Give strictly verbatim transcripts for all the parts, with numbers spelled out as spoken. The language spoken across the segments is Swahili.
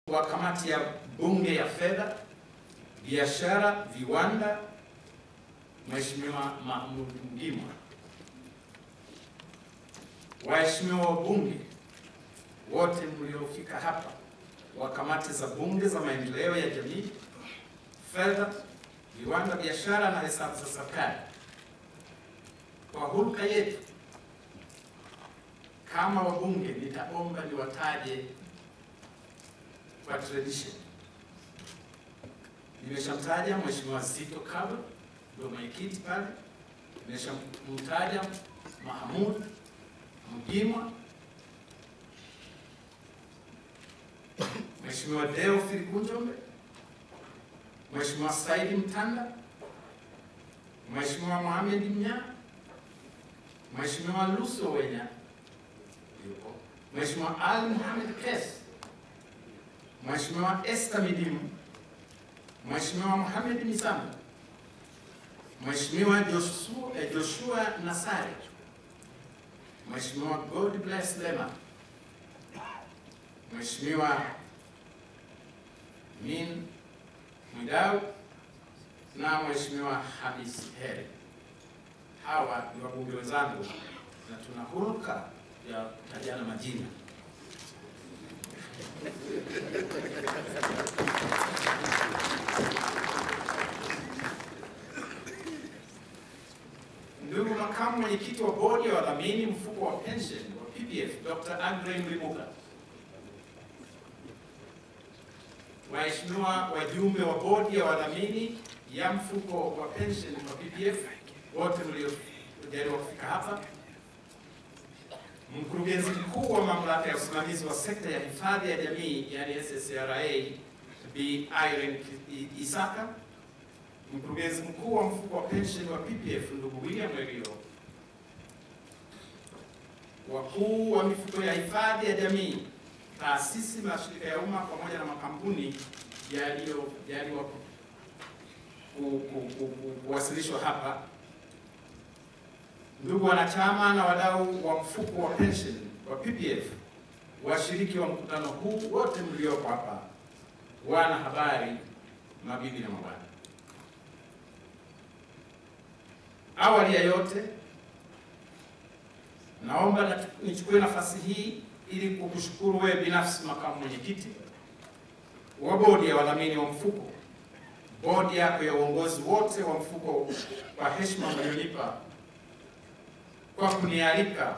wa kamati ya bunge ya fedha, biashara, viwanda, Mheshimiwa Mahmud Mgimwa. Waheshimiwa wabunge wote mliofika hapa wa kamati za bunge za maendeleo ya jamii, fedha, viwanda, biashara na hesabu za serikali. Kwa hulka yetu kama wabunge, nitaomba niwataje kwa tradition. Nimeshamtaja Mheshimiwa Zitto Kabwe, ndio mwenyekiti pale. Nimeshamtaja Mahmud Mgimwa, Mheshimiwa Deo Filikunjombe, Mheshimiwa Saidi Mtanda, Mheshimiwa Mohamed Mnya, Mheshimiwa Luso Wenya, Mheshimiwa Ali Mohamed Kes, Mheshimiwa Esther Midimu, Mheshimiwa Mohamed Misamba, Mheshimiwa Joshua, eh, Joshua Nasari, Mheshimiwa God Bless Lema, Mheshimiwa Min Mwidau na Mheshimiwa Hamis Heri. Hawa ni wabunge wenzangu na tuna hulka ya kutajana majina. Ndugu makamu mwenyekiti wa bodi ya wadhamini mfuko wa pension wa P P F, Doctor Andre Mlibuka. Waheshimiwa wajumbe wa bodi ya wadhamini ya mfuko wa pension wa P P F, wote mliojaliwa kufika hapa. Mkurugenzi mkuu wa mamlaka ya usimamizi wa sekta ya hifadhi ya jamii, yani S S R A, Bi Irene Isaka. Mkurugenzi mkuu wa mfuko wa pension wa P P F, ndugu William Werio. Wakuu wa mifuko ya hifadhi ya jamii, taasisi, mashirika ya umma pamoja na makampuni yaliyojaliwa kuwasilishwa hapa. Ndugu wanachama na wadau wa mfuko wa pension wa P P F, washiriki wa mkutano huu wote mlioko hapa, wana habari, mabibi na mabwana. Awali ya yote, naomba na nichukue nafasi hii ili kukushukuru wewe binafsi makamu mwenyekiti wa bodi ya wadhamini wa mfuko, bodi yako ya uongozi wote wa mfuko, kwa heshima mlionipa kwa kunialika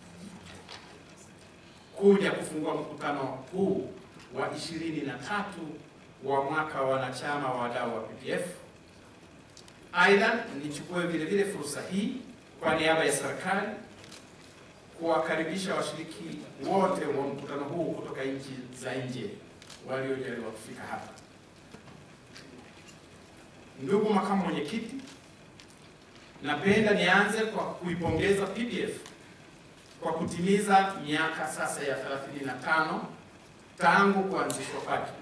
kuja kufungua mkutano huu wa ishirini na tatu wa mwaka wa wanachama wa wadau wa P P F. Aidha, nichukue vile vile fursa hii kwa niaba ya serikali kuwakaribisha washiriki wote wa mkutano huu kutoka nchi za nje waliojaliwa kufika hapa. Ndugu makamu mwenyekiti, napenda nianze kwa kuipongeza P P F kwa kutimiza miaka sasa ya thelathini na tano tangu kuanzishwa kwake.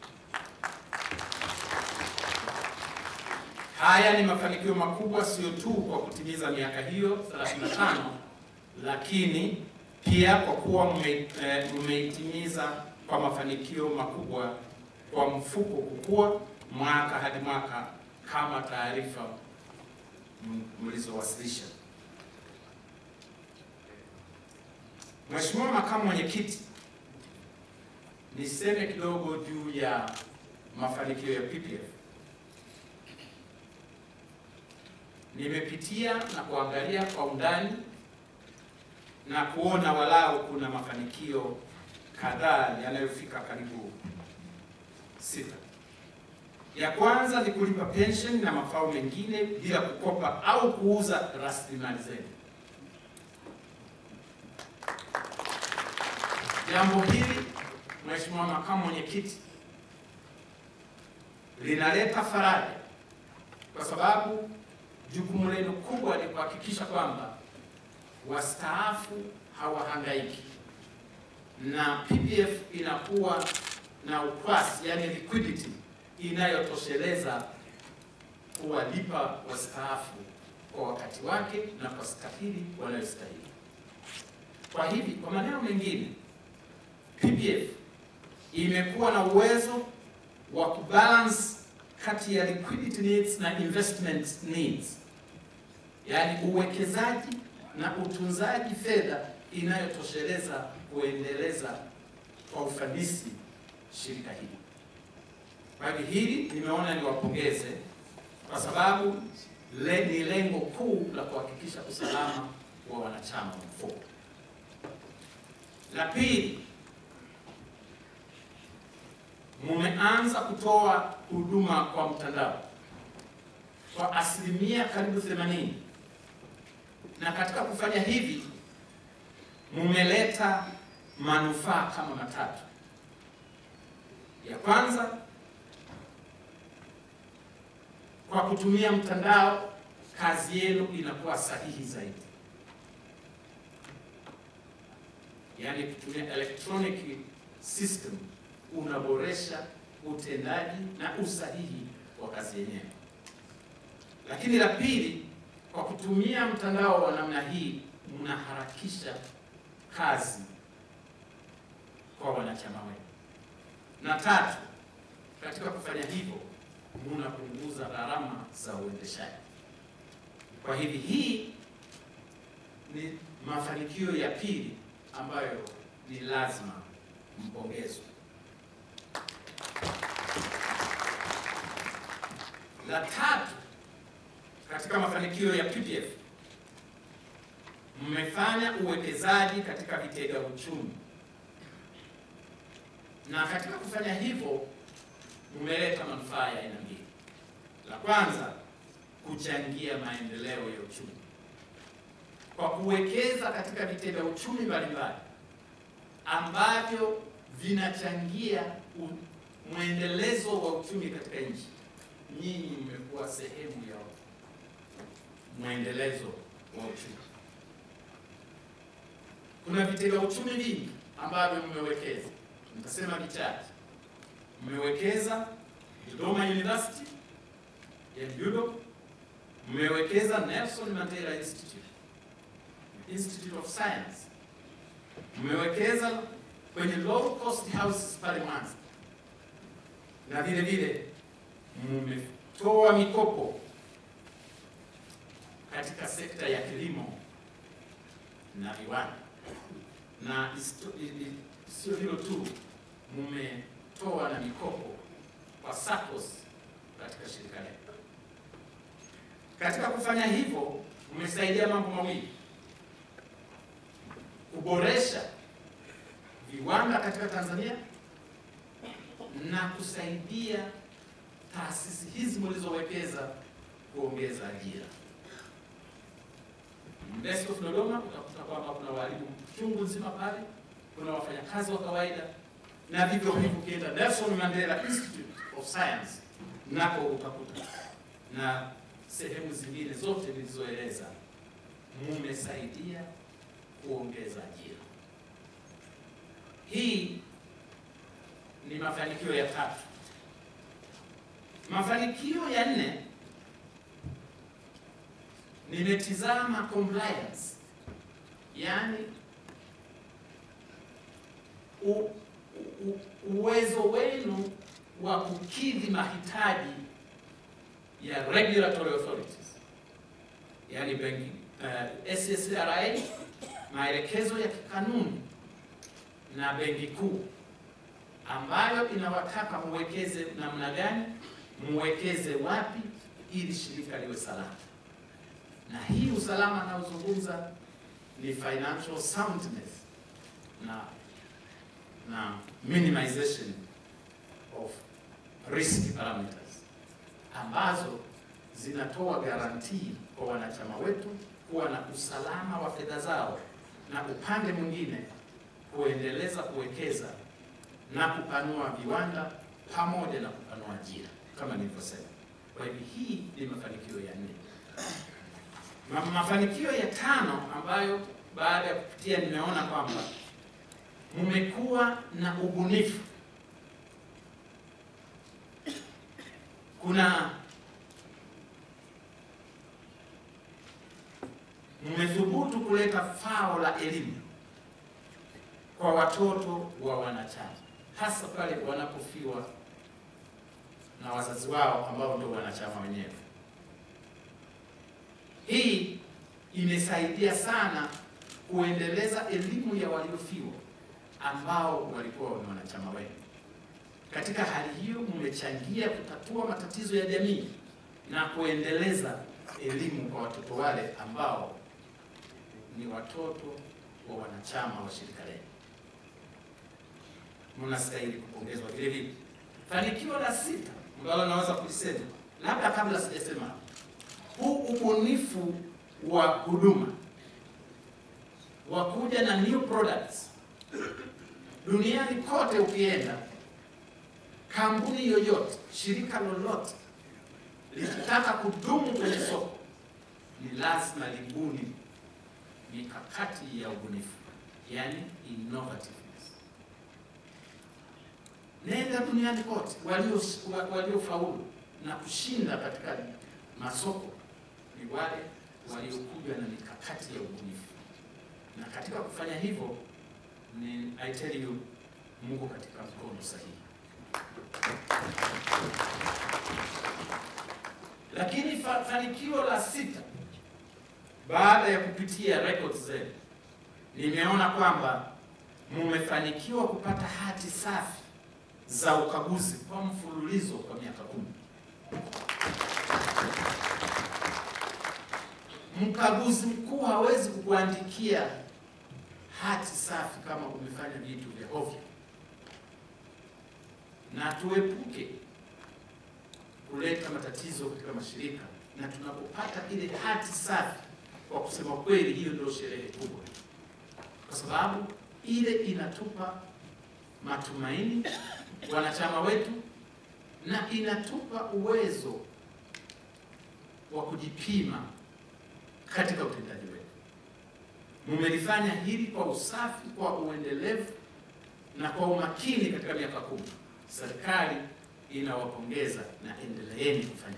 Haya ni mafanikio makubwa, sio tu kwa kutimiza miaka hiyo thelathini na tano, lakini pia kwa kuwa mmeitimiza kwa mafanikio makubwa kwa mfuko kukua mwaka hadi mwaka kama taarifa mlizowasilisha. Mheshimiwa makamu mwenyekiti, niseme kidogo juu ya mafanikio ya P P F. Nimepitia na kuangalia kwa undani na kuona walau kuna mafanikio kadhaa yanayofika karibu sita. Ya kwanza ni kulipa pension na mafao mengine bila kukopa au kuuza rasilimali zenu. Jambo hili, Mheshimiwa makamu mwenyekiti, linaleta faraja kwa sababu jukumu lenu kubwa ni kuhakikisha kwamba wastaafu hawahangaiki na P P F inakuwa na ukwasi, yani liquidity inayotosheleza kuwalipa wastaafu kwa wakati wake na kwa stahili wanayostahili. Kwa hivi, kwa maneno mengine, P P F imekuwa na uwezo wa kubalance kati ya liquidity needs na investment needs, yaani uwekezaji na utunzaji fedha inayotosheleza kuendeleza kwa ufanisi shirika hili. Kwa hivyo hili nimeona niwapongeze kwa sababu le, ni lengo kuu la kuhakikisha usalama wa wanachama wa mfuko. La pili, mumeanza kutoa huduma kwa mtandao kwa asilimia karibu themanini, na katika kufanya hivi mumeleta manufaa kama matatu. Ya kwanza, kwa kutumia mtandao kazi yenu inakuwa sahihi zaidi, yaani kutumia electronic system unaboresha utendaji na usahihi wa kazi yenyewe. Lakini la pili, kwa kutumia mtandao wa namna hii mnaharakisha kazi kwa wanachama wenu. Na tatu, katika kufanya hivyo mnapunguza gharama za uendeshaji. Kwa hivi hii ni mafanikio ya pili ambayo ni lazima mpongezwe. La tatu, katika mafanikio ya P P F mmefanya uwekezaji katika vitega uchumi, na katika kufanya hivyo mmeleta manufaa ya aina mbili. La kwanza, kuchangia maendeleo ya uchumi kwa kuwekeza katika vitega uchumi mbalimbali ambavyo vinachangia mwendelezo wa uchumi katika nchi. Nyinyi mmekuwa sehemu ya mwendelezo wa uchumi. Kuna vitega uchumi vingi ambavyo mmewekeza, nitasema vichache. Mmewekeza Dodoma University ya Judo, mmewekeza Nelson Mandela Institute, Institute of Science, mmewekeza kwenye low cost houses pale Mwanza, na vile vile mmetoa mikopo katika sekta ya kilimo na viwanda. Na sio hilo tu, mmetoa na mikopo kwa SACCOS katika shirika letu. Katika kufanya hivyo mmesaidia mambo mawili: kuboresha viwanda katika Tanzania na kusaidia taasisi hizi mlizowekeza kuongeza ajira. University of Dodoma utakuta kwamba kuna walimu chungu nzima pale, kuna wafanyakazi wa kawaida, na vivyo hivyo ukienda Nelson Mandela Institute of Science nako utakuta, na sehemu zingine zote nilizoeleza, mmesaidia kuongeza ajira. Hii ni mafanikio ya tatu. Mafanikio ya nne, nimetizama compliance, yani u, u, uwezo wenu wa kukidhi mahitaji ya regulatory authorities, yani benki, uh, S S R A, maelekezo ya kikanuni na benki kuu, ambayo inawataka muwekeze namna gani, muwekeze wapi ili shirika liwe salama. Na hii usalama naozungumza ni financial soundness na na minimization of risk parameters, ambazo zinatoa guarantee kwa wanachama wetu kuwa na usalama wa fedha zao, na upande mwingine kuendeleza kuwekeza na kupanua viwanda pamoja na kupanua ajira kama nilivyosema. Kwa hivyo hii ni mafanikio ya nne. Mafanikio ya tano ambayo baada ya kupitia nimeona kwamba mmekuwa na ubunifu. Kuna mmethubutu kuleta fao la elimu kwa watoto wa wanachama. hasa pale wanapofiwa na wazazi wao ambao ndio wanachama wenyewe. Hii imesaidia sana kuendeleza elimu ya waliofiwa ambao walikuwa ni wanachama wenu. Katika hali hiyo, mmechangia kutatua matatizo ya jamii na kuendeleza elimu kwa watoto wale ambao ni watoto wa wanachama wa shirika lenu. Mnastahili kupongezwa vile vile. Fanikio la sita ambalo naweza kulisema, labda kabla sijasema, huu ubunifu wa huduma wa kuja na new products. Duniani kote ukienda, kampuni yoyote, shirika lolote likitaka kudumu kwenye soko, ni lazima libuni mikakati ya ubunifu, yani innovativeness. Nenda duniani kote, walio waliofaulu na kushinda katika masoko ni wale waliokuja na mikakati ya ubunifu. Na katika kufanya hivyo, ni I tell you, Mungu katika mkono sahihi. Lakini fanikio la sita, baada ya kupitia records zenu, nimeona kwamba mmefanikiwa kupata hati safi za ukaguzi kwa mfululizo kwa miaka kumi. Mkaguzi mkuu hawezi kukuandikia hati safi kama umefanya vitu vya ovyo. Na tuepuke kuleta matatizo katika mashirika, na tunapopata ile hati safi, kwa kusema kweli, hiyo ndio sherehe kubwa, kwa sababu ile inatupa matumaini wanachama wetu na inatupa uwezo wa kujipima katika utendaji wetu. Mmelifanya hili kwa usafi, kwa uendelevu na kwa umakini katika miaka kumi. Serikali inawapongeza na endeleeni kufanya.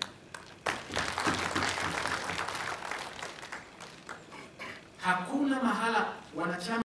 Hakuna mahala wanachama